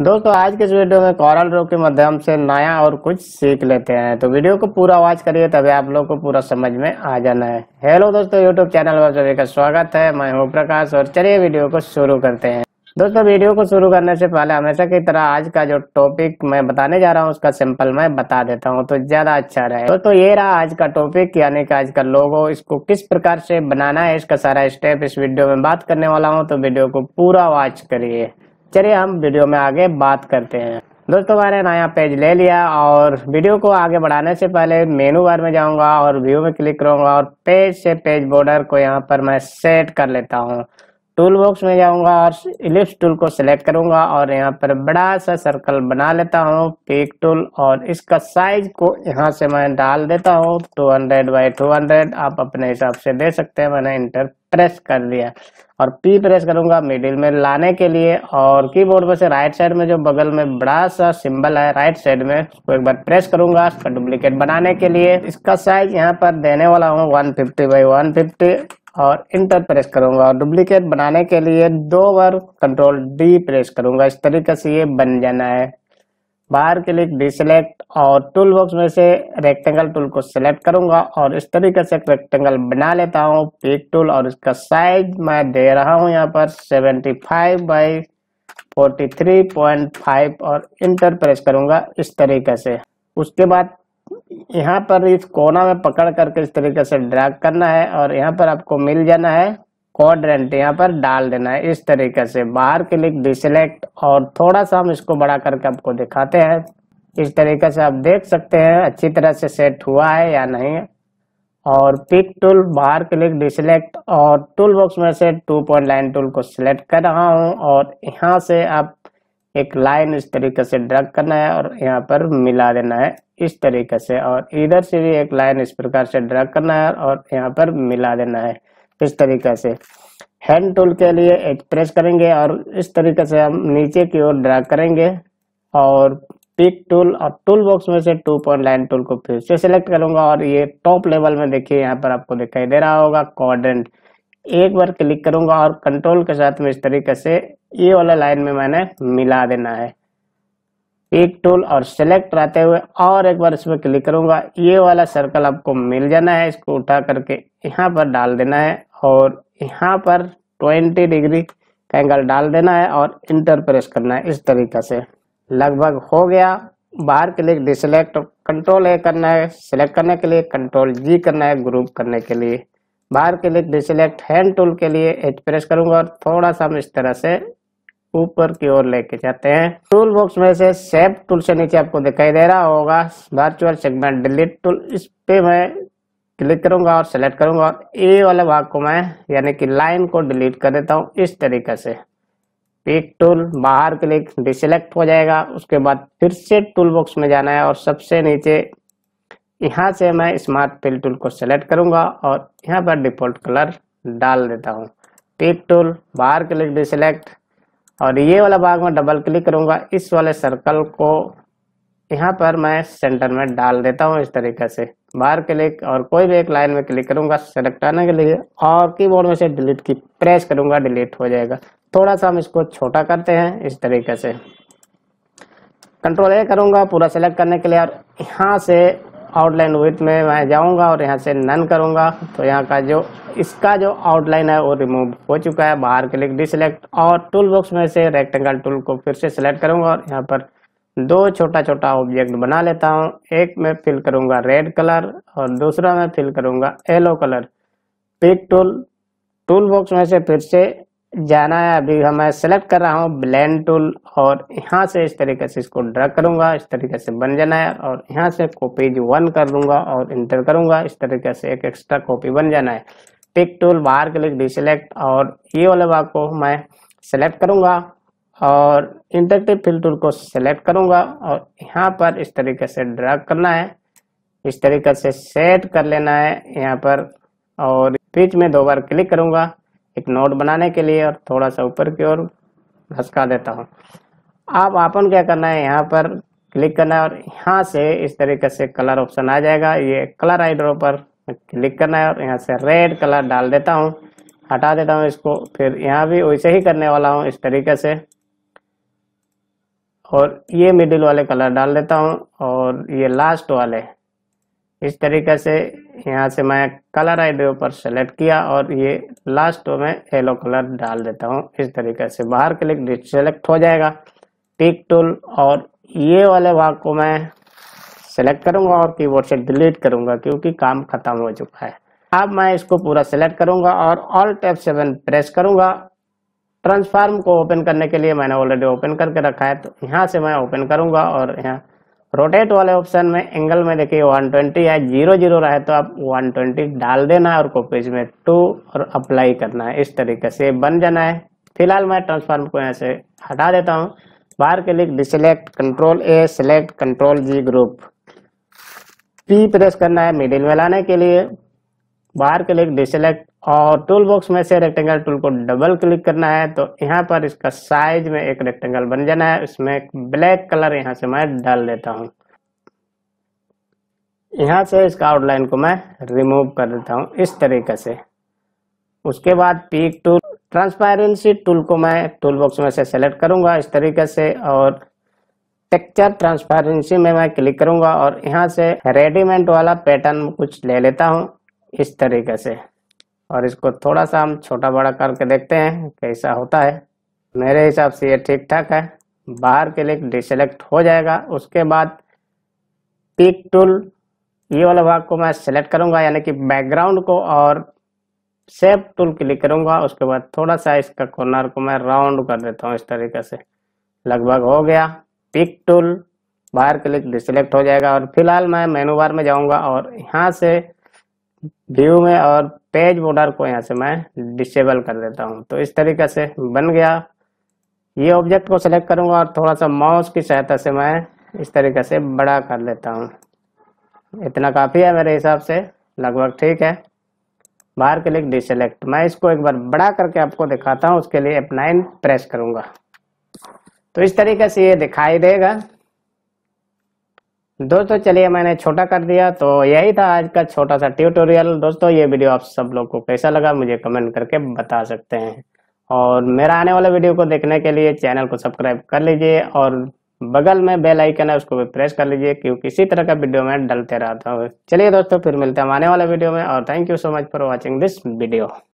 दोस्तों आज के इस वीडियो में कोरल ड्रॉ के माध्यम से नया और कुछ सीख लेते हैं। तो वीडियो को पूरा वॉच करिए तभी आप लोग को पूरा समझ में आ जाना है। हेलो दोस्तों, यूट्यूब चैनल पर सभी का स्वागत है। मैं हूं प्रकाश और चलिए वीडियो को शुरू करते हैं। दोस्तों वीडियो को शुरू करने से पहले हमेशा की तरह आज का जो टॉपिक मैं बताने जा रहा हूं उसका सिंपल मैं बता देता हूं तो ज्यादा अच्छा रहे। दोस्तों ये रहा आज का टॉपिक, यानी कि आज का लोगो। इसको किस प्रकार से बनाना है इसका सारा स्टेप इस वीडियो में बात करने वाला हूँ, तो वीडियो को पूरा वॉच करिए। चलिए हम वीडियो में आगे बात करते हैं। दोस्तों मैंने नया पेज ले लिया और वीडियो को आगे बढ़ाने से पहले मेनू बार में जाऊंगा और व्यू में क्लिक करूंगा और पेज से पेज बॉर्डर को यहाँ पर मैं सेट कर लेता हूँ। टूल बॉक्स में जाऊंगा और इलिप्स टूल को सिलेक्ट करूंगा और यहाँ पर बड़ा सा सर्कल बना लेता हूँ पिक टूल, और इसका साइज को यहाँ से मैं डाल देता हूँ 200 बाई 200। आप अपने हिसाब से दे सकते हैं। मैंने इंटर प्रेस कर दिया और पी प्रेस करूंगा मिडिल में लाने के लिए, और कीबोर्ड में से राइट साइड में जो बगल में बड़ा सा सिंबल है राइट साइड में उसको एक बार प्रेस करूंगा इसका डुप्लीकेट बनाने के लिए। इसका साइज यहाँ पर देने वाला हूँ 150 बाई 150 और इंटर प्रेस करूंगा और डुप्लीकेट बनाने के लिए 2 बार कंट्रोल डी प्रेस करूंगा। इस तरीके से ये बन जाना है। बाहर क्लिक डिसेलेक्ट और टूल बॉक्स में से रेक्टेंगल टूल को सिलेक्ट करूंगा और इस तरीके से रेक्टेंगल बना लेता हूं पिक टूल, और इसका साइज मैं दे रहा हूं यहाँ पर 75 बाई 43.5 और इंटर प्रेस करूंगा इस तरीके से। उसके बाद यहाँ पर इस कोना में पकड़ करके इस तरीके से ड्रैग करना है और यहाँ पर आपको मिल जाना है क्वाड्रेंट, यहाँ पर डाल देना है इस तरीके से। बाहर क्लिक डिसेलेक्ट और थोड़ा सा हम इसको बड़ा करके आपको दिखाते हैं। इस तरीके से आप देख सकते हैं अच्छी तरह से सेट हुआ है या नहीं। और पिक टूल बाहर क्लिक डिसेलेक्ट और टूल बॉक्स में से 2 पॉइंट लाइन टूल को सिलेक्ट कर रहा हूँ और यहाँ से आप एक लाइन इस तरीके से ड्रैग करना है और यहाँ पर मिला देना है इस तरीके से, और इधर से भी एक लाइन इस प्रकार से ड्रैग करना है और यहाँ पर मिला देना है इस तरीके से। हैंड टूल के लिए एच प्रेस करेंगे और इस तरीके से हम नीचे की ओर ड्रैग करेंगे और पिक टूल और टूल बॉक्स में से 2 पॉइंट लाइन टूल को फिर से सिलेक्ट करूंगा और ये टॉप लेवल में देखिए यहाँ पर आपको दिखाई दे रहा होगा क्वाड्रेंट। एक बार क्लिक करूंगा और कंट्रोल के साथ में इस तरीके से ये वाला लाइन में मैंने मिला देना है। पिक टूल और सिलेक्ट रहते हुए और एक बार इसमें क्लिक करूंगा, ये वाला सर्कल आपको मिल जाना है। इसको उठा करके यहाँ पर डाल देना है और यहाँ पर 20 डिग्री का एंगल डाल देना है और इंटर प्रेस करना है इस तरीके से। लगभग हो गया। बाहर क्लिक डिसेलेक्ट, कंट्रोल ए करना है सिलेक्ट करने के लिए, कंट्रोल जी करना है ग्रुप करने के लिए। बाहर क्लिक डिसेलेक्ट हैंड टूल के लिए एच प्रेस करूंगा और थोड़ा सा हम इस तरह से ऊपर की ओर लेके जाते हैं। टूल बॉक्स में से शेप टूल से नीचे आपको दिखाई दे रहा होगा वर्चुअल सेगमेंट डिलीट टूल, इस पे मैं क्लिक करूंगा और सेलेक्ट करूंगा और ए वाले भाग को मैं यानी कि लाइन को डिलीट कर देता हूं इस तरीके से। पिक टूल बाहर क्लिक डिसेलेक्ट हो जाएगा। उसके बाद फिर से टूल बॉक्स में जाना है और सबसे नीचे यहाँ से मैं स्मार्ट फिल टूल को सिलेक्ट करूंगा और यहाँ पर डिफॉल्ट कलर डाल देता हूँ। पिक टूल बाहर क्लिक डिसेलेक्ट और ये वाला भाग में डबल क्लिक करूंगा। इस वाले सर्कल को यहाँ पर मैं सेंटर में डाल देता हूँ इस तरीके से। बाहर क्लिक और कोई भी एक लाइन में क्लिक करूंगा सेलेक्ट करने के लिए और कीबोर्ड में से डिलीट की प्रेस करूंगा, डिलीट हो जाएगा। थोड़ा सा हम इसको छोटा करते हैं इस तरीके से। कंट्रोल ए करूंगा पूरा सेलेक्ट करने के लिए और यहाँ से आउटलाइन विड्थ में मैं जाऊंगा और यहाँ से नन करूंगा तो यहाँ का जो इसका जो आउटलाइन है वो रिमूव हो चुका है। बाहर क्लिक डिसेलेक्ट और टूल बॉक्स में से रेक्टेंगल टूल को फिर से सिलेक्ट करूंगा और यहाँ पर 2 छोटा छोटा ऑब्जेक्ट बना लेता हूँ। एक में फिल करूंगा रेड कलर और दूसरा में फिल करूंगा yellow colour. Pick tool tool box में से फिर से जाना है। अभी मैं सेलेक्ट कर रहा हूँ ब्लेंड टूल और यहाँ से इस तरीके से इसको ड्रैग करूंगा, इस तरीके से बन जाना है और यहाँ से कॉपी 1 कर लूंगा और इंटर करूंगा। इस तरीके से एक एक्स्ट्रा कॉपी बन जाना है। पिक टूल बाहर क्लिक डिसेलेक्ट और ये वाले भाग को मैं सेलेक्ट करूंगा और इंटरेक्टिव फिल टूल को सिलेक्ट करूंगा और यहाँ पर इस तरीके से ड्रैग करना है, इस तरीके से सेट कर लेना है यहाँ पर और बीच में 2 बार क्लिक करूंगा एक नोट बनाने के लिए और थोड़ा सा ऊपर की ओर धसका देता हूँ। अब अपन क्या करना है, यहाँ पर क्लिक करना है और यहाँ से इस तरीके से कलर ऑप्शन आ जाएगा। ये कलर आइड्रो पर क्लिक करना है और यहाँ से रेड कलर डाल देता हूँ, हटा देता हूँ इसको। फिर यहाँ भी वैसे ही करने वाला हूँ इस तरीके से। और ये मिडिल वाले कलर डाल देता हूँ और ये लास्ट वाले इस तरीके से यहाँ से मैं कलर आईडी पर सेलेक्ट किया और ये लास्ट में येलो कलर डाल देता हूँ। इस तरीके से बाहर क्लिक सेलेक्ट हो जाएगा पिक टूल और ये वाले भाग को मैं सेलेक्ट करूंगा और कीबोर्ड से डिलीट करूंगा क्योंकि काम खत्म हो चुका है। अब मैं इसको पूरा सेलेक्ट करूंगा और Alt F7 प्रेस करूंगा। ट्रांसफॉर्म को ओपन करने के लिए मैंने ऑलरेडी ओपन करके रखा है, तो यहाँ से मैं ओपन करूंगा और यहाँ रोटेट वाले ऑप्शन में एंगल में देखिए 120 है, 0 रहे तो आप 120 डाल देना है और कॉपीज में 2 और अप्लाई करना है। इस तरीके से बन जाना है। फिलहाल मैं ट्रांसफॉर्म को यहाँ से हटा देता हूँ। बाहर click deselect Ctrl+A select Ctrl+G group P press करना है मिडिल में लाने के लिए। बाहर क्लिक डिसेलेक्ट और टूल बॉक्स में से रेक्टेंगल टूल को डबल क्लिक करना है, तो यहाँ पर इसका साइज में एक रेक्टेंगल बन जाना है। इसमें एक ब्लैक कलर यहाँ से मैं डाल देता हूँ। यहाँ से इसका आउटलाइन को मैं रिमूव कर देता हूँ इस तरीके से। उसके बाद पीक टूल ट्रांसपेरेंसी टूल को मैं टूल बॉक्स में से सेलेक्ट करूंगा इस तरीके से और टेक्सचर ट्रांसपेरेंसी में मैं क्लिक करूंगा और यहाँ से रेडीमेड वाला पैटर्न कुछ ले लेता हूँ इस तरीके से और इसको थोड़ा सा हम छोटा बड़ा करके देखते हैं कैसा होता है। मेरे हिसाब से ये ठीक ठाक है। बाहर क्लिक डिसेलेक्ट हो जाएगा। उसके बाद पिक टूल ये वाला भाग को मैं सेलेक्ट करूंगा यानी कि बैकग्राउंड को और शेप टूल क्लिक करूंगा। उसके बाद थोड़ा सा इसका कॉर्नर को मैं राउंड कर देता हूँ इस तरीके से। लगभग हो गया। पिक टूल बाहर क्लिक डिसेलेक्ट हो जाएगा और फिलहाल मैं मेनू बार में जाऊंगा और यहाँ से व्यू में और पेज बॉर्डर को यहाँ से मैं डिसेबल कर देता हूँ। तो इस तरीके से बन गया। ये ऑब्जेक्ट को सेलेक्ट करूंगा और थोड़ा सा माउस की सहायता से मैं इस तरीके से बड़ा कर लेता हूँ। इतना काफ़ी है मेरे हिसाब से, लगभग ठीक है। बाहर क्लिक डिसेलेक्ट। मैं इसको एक बार बड़ा करके आपको दिखाता हूँ। उसके लिए F9 प्रेस करूंगा तो इस तरीके से ये दिखाई देगा। दोस्तों चलिए मैंने छोटा कर दिया। तो यही था आज का छोटा सा ट्यूटोरियल। दोस्तों ये वीडियो आप सब लोग को कैसा लगा मुझे कमेंट करके बता सकते हैं और मेरा आने वाला वीडियो को देखने के लिए चैनल को सब्सक्राइब कर लीजिए और बगल में बेल आइकन है उसको भी प्रेस कर लीजिए क्योंकि इसी तरह का वीडियो मैं डालते रहता हूँ। चलिए दोस्तों फिर मिलते हैं आने वाले वीडियो में और thank you so much for watching this video.